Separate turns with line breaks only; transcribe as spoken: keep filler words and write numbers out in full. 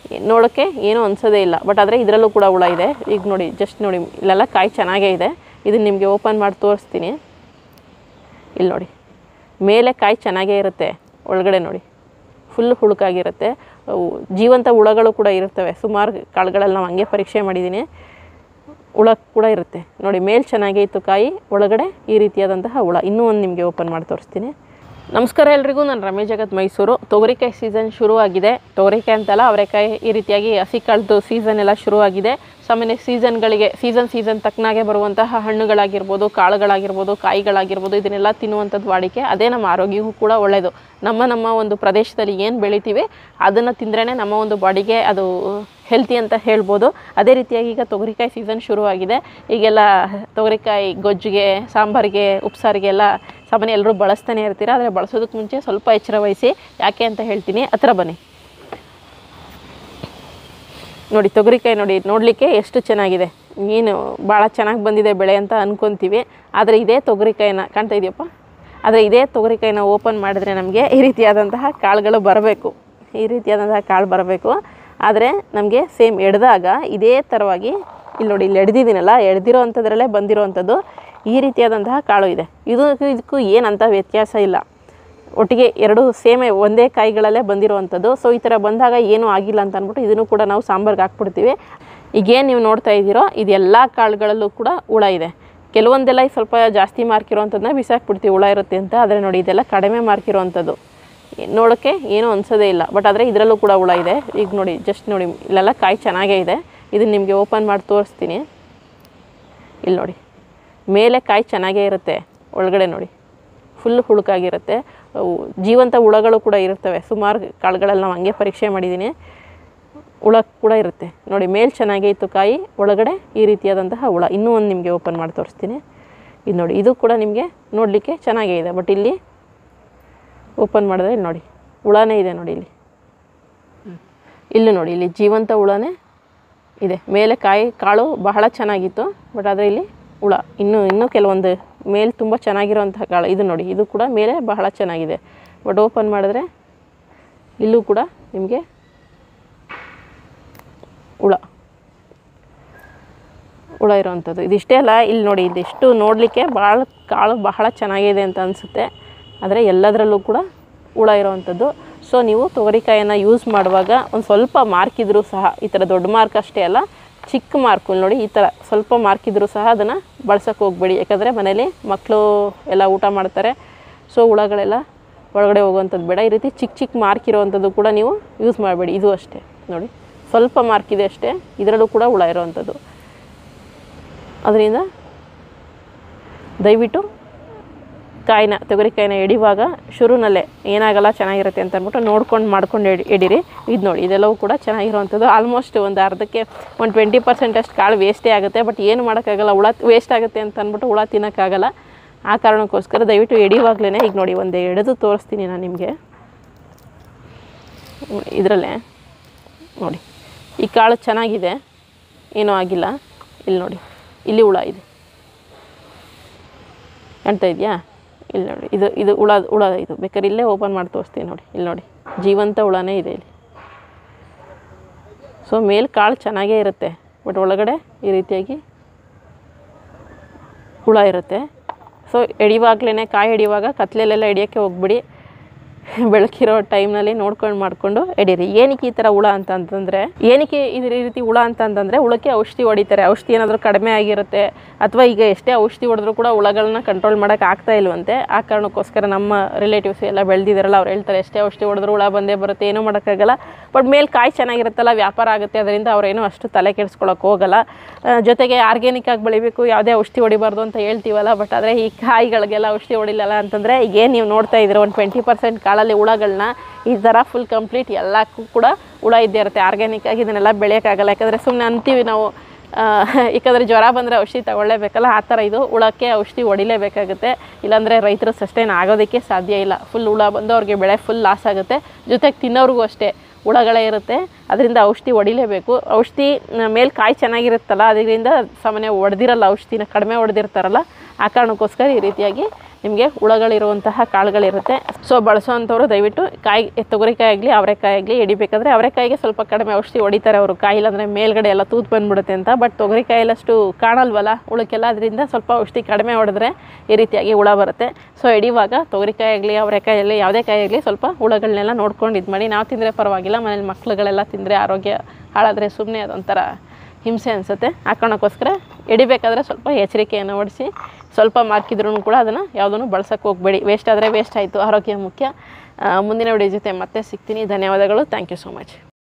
ನೋಡೋಕ್ಕೆ ಏನೂ ಅನಿಸೋದೇ ಇಲ್ಲ. ಬಟ್ ಆದರೆ ಇದರಲ್ಲೂ ಕೂಡ ಹುಳ ಇದೆ. ಈಗ ನೋಡಿ, ಜಸ್ಟ್ ನೋಡಿ, ಇಲ್ಲೆಲ್ಲ ಕಾಯಿ ಚೆನ್ನಾಗೇ ಇದೆ. ಇದನ್ನು ನಿಮಗೆ ಓಪನ್ ಮಾಡಿ ತೋರಿಸ್ತೀನಿ. ಇಲ್ಲಿ ನೋಡಿ, ಮೇಲೆ ಕಾಯಿ ಚೆನ್ನಾಗೇ ಇರುತ್ತೆ, ಒಳಗಡೆ ನೋಡಿ ಫುಲ್ ಹುಳುಕಾಗಿರುತ್ತೆ. ಜೀವಂತ ಹುಳಗಳು ಕೂಡ ಇರ್ತವೆ. ಸುಮಾರು ಕಾಳುಗಳಲ್ಲಿ ನಾವು ಹಂಗೆ ಪರೀಕ್ಷೆ ಮಾಡಿದ್ದೀನಿ, ಹುಳ ಕೂಡ ಇರುತ್ತೆ ನೋಡಿ. ಮೇಲೆ ಚೆನ್ನಾಗೇ ಇತ್ತು ಕಾಯಿ, ಒಳಗಡೆ ಈ ರೀತಿಯಾದಂತಹ ಹುಳ. ಇನ್ನೂ ಒಂದು ನಿಮಗೆ ಓಪನ್ ಮಾಡಿ ತೋರಿಸ್ತೀನಿ. ನಮಸ್ಕಾರ ಎಲ್ರಿಗೂ, ನಾನು ರಮೇಶ್ ಜಗತ್ ಮೈಸೂರು. ತೊಗರಿಕಾಯಿ ಸೀಸನ್ ಶುರುವಾಗಿದೆ. ತೊಗರಿಕಾಯಿ ಅಂತಲ್ಲ, ಅವರೆಕಾಯಿ ಈ ರೀತಿಯಾಗಿ ಹಸಿ ಕಾಳ್ದು ಸೀಸನ್ ಎಲ್ಲ ಶುರುವಾಗಿದೆ. ಸಾಮಾನ್ಯ ಸೀಸನ್ಗಳಿಗೆ ಸೀಸನ್ ಸೀಸನ್ ತಕ್ಕನಾಗೆ ಬರುವಂತಹ ಹಣ್ಣುಗಳಾಗಿರ್ಬೋದು, ಕಾಳುಗಳಾಗಿರ್ಬೋದು, ಕಾಯಿಗಳಾಗಿರ್ಬೋದು, ಇದನ್ನೆಲ್ಲ ತಿನ್ನುವಂಥದ್ದು ವಾಡಿಕೆ. ಅದೇ ನಮ್ಮ ಆರೋಗ್ಯಕ್ಕೂ ಕೂಡ ಒಳ್ಳೆಯದು. ನಮ್ಮ ನಮ್ಮ ಒಂದು ಪ್ರದೇಶದಲ್ಲಿ ಏನು ಬೆಳಿತೀವಿ ಅದನ್ನು ತಿಂದ್ರೇ ನಮ್ಮ ಒಂದು ಬಾಡಿಗೆ ಅದು ಹೆಲ್ತಿ ಅಂತ ಹೇಳ್ಬೋದು. ಅದೇ ರೀತಿಯಾಗಿ ಈಗ ತೊಗರಿಕಾಯಿ ಸೀಸನ್ ಶುರುವಾಗಿದೆ. ಈಗೆಲ್ಲ ತೊಗರಿಕಾಯಿ ಗೊಜ್ಜಿಗೆ, ಸಾಂಬಾರಿಗೆ, ಉಪ್ಸಾರಿಗೆ ಎಲ್ಲ ಸಾಮಾನ್ಯ ಎಲ್ಲರೂ ಬಳಸ್ತಾನೆ ಇರ್ತೀರ. ಆದರೆ ಬಳಸೋದಕ್ಕೆ ಮುಂಚೆ ಸ್ವಲ್ಪ ಎಚ್ಚರ ವಹಿಸಿ. ಯಾಕೆ ಅಂತ ಹೇಳ್ತೀನಿ, ಹತ್ರ ಬನ್ನಿ. ನೋಡಿ ತೊಗರಿಕಾಯಿ ನೋಡಿ, ನೋಡಲಿಕ್ಕೆ ಎಷ್ಟು ಚೆನ್ನಾಗಿದೆ. ಏನು ಭಾಳ ಚೆನ್ನಾಗಿ ಬಂದಿದೆ ಬೆಳೆ ಅಂತ ಅಂದ್ಕೊತೀವಿ. ಆದರೆ ಇದೇ ತೊಗರಿಕಾಯಿನ ಕಾಣ್ತಾ ಇದೆಯಪ್ಪ, ಆದರೆ ಇದೇ ತೊಗರಿಕಾಯಿನ ಓಪನ್ ಮಾಡಿದ್ರೆ ನಮಗೆ ಈ ರೀತಿಯಾದಂತಹ ಕಾಳುಗಳು ಬರಬೇಕು. ಈ ರೀತಿಯಾದಂತಹ ಕಾಳು ಬರಬೇಕು. ಆದರೆ ನಮಗೆ ಸೇಮ್ ಎಡ್ದಾಗ ಇದೇ ಥರವಾಗಿ ಇಲ್ಲಿ ನೋಡಿ, ಇಲ್ಲಿ ಎಡ್ದಿದ್ದೀನಲ್ಲ, ಎಡ್ದಿರೋ ಅಂಥದ್ರಲ್ಲೇ ಬಂದಿರೋ ಅಂಥದ್ದು ಈ ರೀತಿಯಾದಂತಹ ಕಾಳು ಇದೆ. ಇದು ಇದಕ್ಕೂ ಏನಂತ ವ್ಯತ್ಯಾಸ ಇಲ್ಲ, ಒಟ್ಟಿಗೆ ಎರಡು ಸೇಮೆ ಒಂದೇ ಕಾಯಿಗಳಲ್ಲೇ ಬಂದಿರುವಂಥದ್ದು. ಸೊ ಈ ಥರ ಬಂದಾಗ ಏನೂ ಆಗಿಲ್ಲ ಅಂತ ಅಂದ್ಬಿಟ್ಟು ಇದನ್ನು ಕೂಡ ನಾವು ಸಾಂಬಾರ್ಗೆ ಹಾಕ್ಬಿಡ್ತೀವಿ. ಈಗೇನು ನೀವು ನೋಡ್ತಾ ಇದ್ದೀರೋ ಇದೆಲ್ಲ ಕಾಳುಗಳಲ್ಲೂ ಕೂಡ ಹುಳ ಇದೆ. ಕೆಲವೊಂದೆಲ್ಲ ಸ್ವಲ್ಪ ಜಾಸ್ತಿ ಮಾರ್ಕ್ ಇರೋವಂಥದ್ದನ್ನ ಬಿಸಾಕ್ಬಿಡ್ತೀವಿ ಹುಳ ಇರುತ್ತೆ ಅಂತ. ಆದರೆ ನೋಡಿ, ಇದೆಲ್ಲ ಕಡಿಮೆ ಮಾರ್ಕ್ ಇರೋವಂಥದ್ದು, ನೋಡೋಕ್ಕೆ ಏನೂ ಅನಿಸೋದೇ ಇಲ್ಲ. ಬಟ್ ಆದರೆ ಇದರಲ್ಲೂ ಕೂಡ ಹುಳ ಇದೆ. ಈಗ ನೋಡಿ, ಜಸ್ಟ್ ನೋಡಿ, ಇಲ್ಲೆಲ್ಲ ಕಾಯಿ ಚೆನ್ನಾಗೇ ಇದೆ. ಇದನ್ನು ನಿಮಗೆ ಓಪನ್ ಮಾಡಿ ತೋರಿಸ್ತೀನಿ. ಇಲ್ಲಿ ನೋಡಿ, ಮೇಲೆ ಕಾಯಿ ಚೆನ್ನಾಗೇ ಇರುತ್ತೆ, ಒಳಗಡೆ ನೋಡಿ ಫುಲ್ ಹುಳುಕಾಗಿರುತ್ತೆ. ಜೀವಂತ ಹುಳಗಳು ಕೂಡ ಇರ್ತವೆ. ಸುಮಾರು ಕಾಳುಗಳಲ್ಲಿ ನಾವು ಹಂಗೆ ಪರೀಕ್ಷೆ ಮಾಡಿದ್ದೀನಿ, ಹುಳ ಕೂಡ ಇರುತ್ತೆ ನೋಡಿ. ಮೇಲೆ ಚೆನ್ನಾಗೇ ಇತ್ತು ಕಾಯಿ, ಒಳಗಡೆ ಈ ರೀತಿಯಾದಂತಹ ಹುಳ. ಇನ್ನೂ ಒಂದು ನಿಮಗೆ ಓಪನ್ ಮಾಡಿ ತೋರಿಸ್ತೀನಿ. ಇದು ನೋಡಿ, ಇದು ಕೂಡ ನಿಮಗೆ ನೋಡಲಿಕ್ಕೆ ಚೆನ್ನಾಗೇ ಇದೆ. ಬಟ್ ಇಲ್ಲಿ ಓಪನ್ ಮಾಡಿದ್ರೆ ಇಲ್ಲಿ ನೋಡಿ ಹುಳನೇ ಇದೆ ನೋಡಿ. ಇಲ್ಲಿ ಇಲ್ಲಿ ನೋಡಿ, ಇಲ್ಲಿ ಜೀವಂತ ಹುಳನೇ ಇದೆ. ಮೇಲೆ ಕಾಯಿ ಕಾಳು ಬಹಳ ಚೆನ್ನಾಗಿತ್ತು. ಬಟ್ ಆದರೆ ಇಲ್ಲಿ ಹುಳ ಇನ್ನೂ ಇನ್ನೂ ಕೆಲವೊಂದು ಮೇಲೆ ತುಂಬ ಚೆನ್ನಾಗಿರೋಂತಹ ಕಾಳು. ಇದು ನೋಡಿ, ಇದು ಕೂಡ ಮೇಲೆ ಬಹಳ ಚೆನ್ನಾಗಿದೆ. ಬಟ್ ಓಪನ್ ಮಾಡಿದ್ರೆ ಇಲ್ಲೂ ಕೂಡ ನಿಮಗೆ ಹುಳ ಹುಳ ಇರೋವಂಥದ್ದು. ಇದಿಷ್ಟೇ ಅಲ್ಲ, ಇಲ್ಲಿ ನೋಡಿ, ಇದಿಷ್ಟು ನೋಡಲಿಕ್ಕೆ ಭಾಳ ಕಾಳು ಬಹಳ ಚೆನ್ನಾಗಿದೆ ಅಂತ ಅನಿಸುತ್ತೆ. ಆದರೆ ಎಲ್ಲದರಲ್ಲೂ ಕೂಡ ಹುಳ ಇರೋವಂಥದ್ದು. ಸೊ ನೀವು ತೊಗರಿಕಾಯನ್ನು ಯೂಸ್ ಮಾಡುವಾಗ ಒಂದು ಸ್ವಲ್ಪ ಮಾರ್ಕ್ ಇದ್ದರೂ ಸಹ, ಈ ಥರ ದೊಡ್ಡ ಮಾರ್ಕ್ ಅಷ್ಟೇ ಅಲ್ಲ, ಚಿಕ್ಕ ಮಾರ್ಕು ನೋಡಿ, ಈ ಥರ ಸ್ವಲ್ಪ ಮಾರ್ಕ್ ಇದ್ದರೂ ಸಹ ಅದನ್ನು ಬಳಸೋಕ್ಕೆ ಹೋಗಬೇಡಿ. ಯಾಕಂದರೆ ಮನೇಲಿ ಮಕ್ಕಳು ಎಲ್ಲ ಊಟ ಮಾಡ್ತಾರೆ. ಸೊ ಹುಳಗಳೆಲ್ಲ ಒಳಗಡೆ ಹೋಗುವಂಥದ್ದು ಬೇಡ. ಈ ರೀತಿ ಚಿಕ್ಕ ಚಿಕ್ಕ ಮಾರ್ಕ್ ಇರೋವಂಥದ್ದು ಕೂಡ ನೀವು ಯೂಸ್ ಮಾಡಬೇಡಿ. ಇದು ಅಷ್ಟೇ ನೋಡಿ, ಸ್ವಲ್ಪ ಮಾರ್ಕ್ ಇದೆ ಅಷ್ಟೇ, ಇದರಲ್ಲೂ ಕೂಡ ಹುಳ ಇರೋವಂಥದ್ದು. ಅದರಿಂದ ದಯವಿಟ್ಟು ಕಾಯಿನ ತೊಗರಿಕಾಯಿನ ಎಡಿವಾಗ ಶುರುನಲ್ಲೇ ಏನಾಗಲ್ಲ, ಚೆನ್ನಾಗಿರುತ್ತೆ ಅಂತ ಅಂದ್ಬಿಟ್ಟು ನೋಡ್ಕೊಂಡು ಮಾಡ್ಕೊಂಡು ಎಡಿ ಎಡಿರಿ. ಇದು ನೋಡಿ, ಇದೆಲ್ಲವೂ ಕೂಡ ಚೆನ್ನಾಗಿರುವಂಥದ್ದು. ಆಲ್ಮೋಸ್ಟ್ ಒಂದು ಅರ್ಧಕ್ಕೆ ಒಂದು ಟ್ವೆಂಟಿ ಪರ್ಸೆಂಟ್ ಅಷ್ಟು ಕಾಳು ವೇಸ್ಟೇ ಆಗುತ್ತೆ. ಬಟ್ ಏನು ಮಾಡೋಕ್ಕಾಗಲ್ಲ, ಹುಳ ವೇಸ್ಟ್ ಆಗುತ್ತೆ ಅಂತ ಅಂದ್ಬಿಟ್ಟು ಹುಳ ತಿನ್ನೋಕ್ಕಾಗಲ್ಲ. ಆ ಕಾರಣಕ್ಕೋಸ್ಕರ ದಯವಿಟ್ಟು ಎಡಿವಾಗಲೇ ಈಗ ನೋಡಿ, ಒಂದು ಎಡೆದು ತೋರಿಸ್ತೀನಿ ನಾನು ನಿಮಗೆ. ಇದರಲ್ಲೇ ನೋಡಿ, ಈ ಕಾಳು ಚೆನ್ನಾಗಿದೆ, ಏನೂ ಆಗಿಲ್ಲ. ಇಲ್ಲಿ ನೋಡಿ, ಇಲ್ಲಿ ಹುಳ ಇದೆ, ಕಾಣ್ತಾ ಇದೆಯಾ? ಇಲ್ಲಿ ನೋಡಿ, ಇದು ಇದು ಹುಳ ಹುಳ ಇದು ಬೇಕಾದ್ರೆ ಇಲ್ಲೇ ಓಪನ್ ಮಾಡಿ ತೋರಿಸ್ತೀನಿ ನೋಡಿ. ಇಲ್ಲಿ ನೋಡಿ, ಜೀವಂತ ಹುಳನೇ ಇದೆ ಇಲ್ಲಿ. ಸೊ ಮೇಲೆ ಕಾಳು ಚೆನ್ನಾಗೇ ಇರುತ್ತೆ, ಬಟ್ ಒಳಗಡೆ ಈ ರೀತಿಯಾಗಿ ಹುಳ ಇರುತ್ತೆ. ಸೊ ಎಡಿವಾಗಲೇ, ಕಾಯಿ ಎಡಿಯುವಾಗ ಕತ್ಲೆಲೆಲ್ಲ ಎಡಿಯೋಕ್ಕೆ ಹೋಗ್ಬಿಡಿ. ಬೆಳಕಿರೋ ಟೈಮ್ನಲ್ಲಿ ನೋಡ್ಕೊಂಡು ಮಾಡಿಕೊಂಡು ಎಡೀರಿ. ಏನಕ್ಕೆ ಈ ಥರ ಹುಳ ಅಂತ ಅಂತಂದರೆ, ಏನಕ್ಕೆ ಇದ್ರ ರೀತಿ ಹುಳ ಅಂತಂತಂದರೆ, ಹುಳಕ್ಕೆ ಔಷಧಿ ಹೊಡಿತಾರೆ. ಔಷಧಿ ಏನಾದರೂ ಕಡಿಮೆ ಆಗಿರುತ್ತೆ, ಅಥವಾ ಈಗ ಎಷ್ಟೇ ಔಷಧಿ ಹೊಡೆದ್ರೂ ಕೂಡ ಹುಳಗಳನ್ನ ಕಂಟ್ರೋಲ್ ಮಾಡೋಕ್ಕೆ ಆಗ್ತಾ ಇಲ್ವಂತೆ. ಆ ಕಾರಣಕ್ಕೋಸ್ಕರ ನಮ್ಮ ರಿಲೇಟಿವ್ಸ್ ಎಲ್ಲ ಬೆಳೆದಿದ್ದಾರಲ್ಲ, ಅವ್ರು ಹೇಳ್ತಾರೆ ಎಷ್ಟೇ ಔಷಧಿ ಹೊಡೆದ್ರೂ ಹುಳ ಬಂದೇ ಬರುತ್ತೆ, ಏನೂ ಮಾಡೋಕ್ಕಾಗಲ್ಲ. ಬಟ್ ಮೇಲೆ ಕಾಯಿ ಚೆನ್ನಾಗಿರುತ್ತಲ್ಲ, ವ್ಯಾಪಾರ ಆಗುತ್ತೆ, ಅದರಿಂದ ಅವ್ರೇನೂ ಅಷ್ಟು ತಲೆ ಕೆಡಿಸ್ಕೊಳ್ಳೋಕೆ ಹೋಗಲ್ಲ. ಜೊತೆಗೆ ಆರ್ಗ್ಯಾನಿಕ್ ಆಗಿ ಬೆಳಿಬೇಕು, ಯಾವುದೇ ಔಷಧಿ ಹೊಡಿಬಾರ್ದು ಅಂತ ಹೇಳ್ತೀವಲ್ಲ. ಬಟ್ ಆದರೆ ಈ ಕಾಯಿಗಳಿಗೆಲ್ಲ ಔಷಧಿ ಹೊಡಿಲಲ್ಲ ಅಂತಂದರೆ, ಏನು ನೀವು ನೋಡ್ತಾ ಇದ್ದೀರ ಒಂದು ಟ್ವೆಂಟಿ ಪರ್ಸೆಂಟ್ ಕಾಳಲ್ಲಿ ಹುಳಗಳನ್ನ ಈ ಥರ ಫುಲ್ ಕಂಪ್ಲೀಟ್ ಎಲ್ಲಕ್ಕೂ ಕೂಡ ಹುಳ ಇದ್ದೇ ಇರುತ್ತೆ. ಆರ್ಗ್ಯಾನಿಕ್ ಆಗಿ ಇದನ್ನೆಲ್ಲ ಬೆಳೆಯೋಕ್ಕಾಗಲ್ಲ. ಯಾಕಂದರೆ ಸುಮ್ಮನೆ ಅಂತೀವಿ ನಾವು, ಯಾಕಂದರೆ ಜ್ವರ ಬಂದರೆ ಔಷಧಿ ತಗೊಳ್ಳೇಬೇಕಲ್ಲ, ಆ ಥರ ಇದು ಹುಳಕ್ಕೆ ಔಷಧಿ ಹೊಡಿಲೇಬೇಕಾಗುತ್ತೆ. ಇಲ್ಲಾಂದರೆ ರೈತರು ಸಸ್ಟೈನ್ ಆಗೋದಕ್ಕೆ ಸಾಧ್ಯ ಇಲ್ಲ. ಫುಲ್ ಹುಳ ಬಂದು ಅವ್ರಿಗೆ ಬೆಳೆ ಫುಲ್ ಲಾಸ್ ಆಗುತ್ತೆ. ಜೊತೆಗೆ ತಿನ್ನೋರಿಗೂ ಅಷ್ಟೇ ಹುಳಗಳೇ ಇರುತ್ತೆ, ಅದರಿಂದ ಔಷಧಿ ಹೊಡಿಲೇಬೇಕು. ಔಷಧಿ ಮೇಲೆ ಕಾಯಿ ಚೆನ್ನಾಗಿರುತ್ತಲ್ಲ, ಅದರಿಂದ ಸಾಮಾನ್ಯ ಹೊಡೆದಿರಲ್ಲ, ಔಷಧಿನ ಕಡಿಮೆ ಹೊಡೆದಿರ್ತಾರಲ್ಲ, ಆ ಕಾರಣಕ್ಕೋಸ್ಕರ ಈ ರೀತಿಯಾಗಿ ನಿಮಗೆ ಹುಳಗಳಿರುವಂತಹ ಕಾಳುಗಳಿರುತ್ತೆ. ಸೊ ಬಳಸೋವಂಥವ್ರು ದಯವಿಟ್ಟು ಕಾಯಿ ತೊಗರಿಕಾಯಿ ಆಗಲಿ ಅವರೆಕಾಯಿ ಆಗಲಿ ಎಡಿಬೇಕಾದ್ರೆ ಅವರೆಕಾಯಿಗೆ ಸ್ವಲ್ಪ ಕಡಿಮೆ ಔಷಧಿ ಹೊಡಿತಾರೆ ಅವರು, ಕಾಯಿಲ್ಲ ಅಂದರೆ ಮೇಲ್ಗಡೆ ಎಲ್ಲ ತೂತು ಬಂದುಬಿಡುತ್ತೆ ಅಂತ. ಬಟ್ ತೊಗರಿಕಾಯಲ್ಲಷ್ಟು ಕಾಣಲ್ವಲ್ಲ ಹುಳಕ್ಕೆಲ್ಲ, ಅದರಿಂದ ಸ್ವಲ್ಪ ಔಷಧಿ ಕಡಿಮೆ ಹೊಡೆದ್ರೆ ಈ ರೀತಿಯಾಗಿ ಹುಳ ಬರುತ್ತೆ. ಸೊ ಎಡಿವಾಗ ತೊಗರಿಕಾಯಿ ಆಗಲಿ ಅವರೆಕಾಯಿ ಆಗಲಿ ಯಾವುದೇ ಕಾಯಿ ಆಗಲಿ ಸ್ವಲ್ಪ ಹುಳಗಳನ್ನೆಲ್ಲ ನೋಡ್ಕೊಂಡು ಇದು ಮಾಡಿ. ನಾವು ತಿಂದರೆ ಪರವಾಗಿಲ್ಲ, ಮನೇಲಿ ಮಕ್ಳುಗಳೆಲ್ಲ ತಿಂದರೆ ಆರೋಗ್ಯ ಹಾಳಾದರೆ ಸುಮ್ಮನೆ ಅದೊಂಥರ ಹಿಂಸೆ ಅನಿಸುತ್ತೆ. ಆ ಕಾರಣಕ್ಕೋಸ್ಕರ ಎಡಿಬೇಕಾದ್ರೆ ಸ್ವಲ್ಪ ಎಚ್ಚರಿಕೆಯನ್ನು ವಹಿಸಿ, ಸ್ವಲ್ಪ ಮಾರ್ಕಿದ್ರೂ ಕೂಡ ಅದನ್ನು ಯಾವುದನ್ನು ಬಳಸೋಕ್ಕೆ ಹೋಗಬೇಡಿ. ವೇಸ್ಟ್ ಆದರೆ ವೇಸ್ಟ್ ಆಯಿತು, ಆರೋಗ್ಯ ಮುಖ್ಯ. ಮುಂದಿನ ವಿಡಿಯೋ ಜೊತೆ ಮತ್ತೆ ಸಿಗ್ತೀನಿ. ಧನ್ಯವಾದಗಳು. Thank you so much.